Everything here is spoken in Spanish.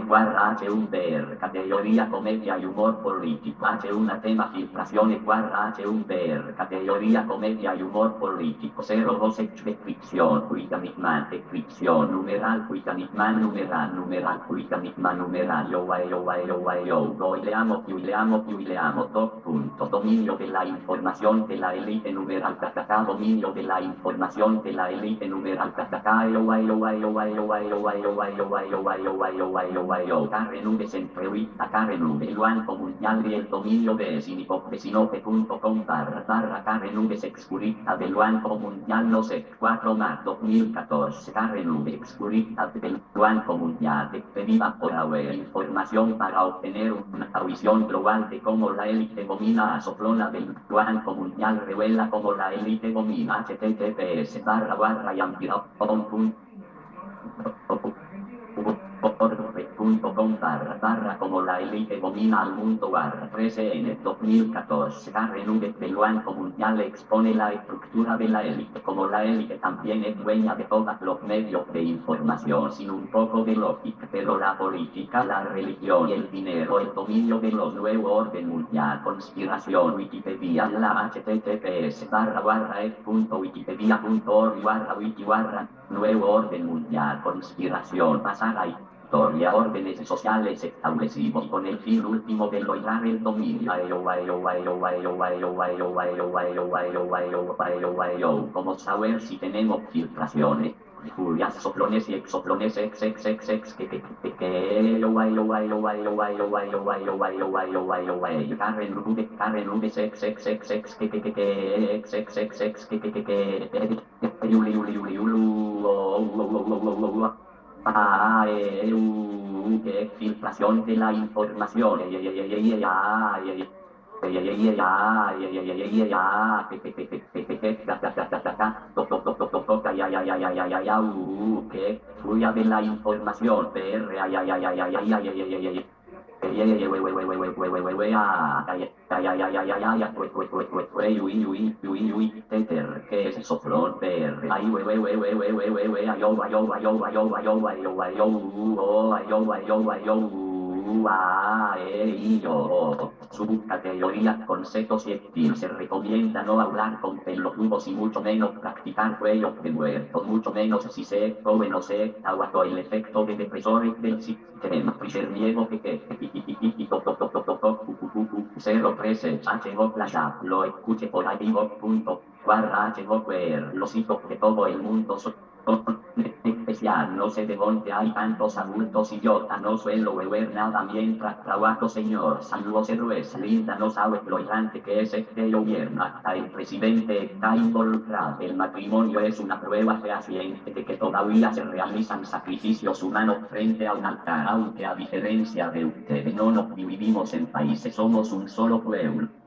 guarra H1BR, categoría comedia y humor político, H1 tema filtraciones guarra H1BR, categoría comedia y humor político, 02 descripción, Cuicanicman, descripción, numeral, Cuicanicman, numeral, Cuicanicman, numeral, yo, leamos, dos puntos, dominio de la información de la élite, numeral, dominio de la información de la élite, numeral, Karen V se entrevista Karen V, el Banco Mundial y el dominio de sinope.com barra Karen V se excurita del Banco Mundial, no sé, 4 más 2014, Karen V excurita del Banco Mundial, despedida por AWE, información para obtener una visión global de cómo la élite domina a Soplona del Banco Mundial, revela cómo la élite domina, https // y .com barra como la élite domina al mundo barra 13N 2014 Karen V del Banco Mundial expone la estructura de la élite, como la élite también es dueña de todos los medios de información sin un poco de lógica, pero la política, la religión y el dinero, el dominio de los nuevos orden mundial, conspiración, Wikipedia, la https // wiki nuevo orden mundial, conspiración, pasar a historia, órdenes sociales establecidos con el fin último de lograr el dominio. Como saber si tenemos filtraciones, furias, soplones y exoplones, filtración de la información. Que fluya de la información. ¿Qué es eso? Flor PR. Subcategorías, conceptos y estilos. Se recomienda no hablar con pelotudos y mucho menos practicar cuellos de muertos, mucho menos si se es joven o se está bajo el efecto de depresores del sistema. Niego que 013 lo escuche por ahí los hijos de todo el mundo son especial, no sé de dónde hay tantos adultos idiotas, no suelo beber nada mientras trabajo, señor. Saludos héroes, linda, no sabes lo grande que es este gobierno, hasta el presidente está involucrado. El matrimonio es una prueba fehaciente de que todavía se realizan sacrificios humanos frente a un altar, aunque a diferencia de ustedes no nos dividimos en países, somos un solo pueblo.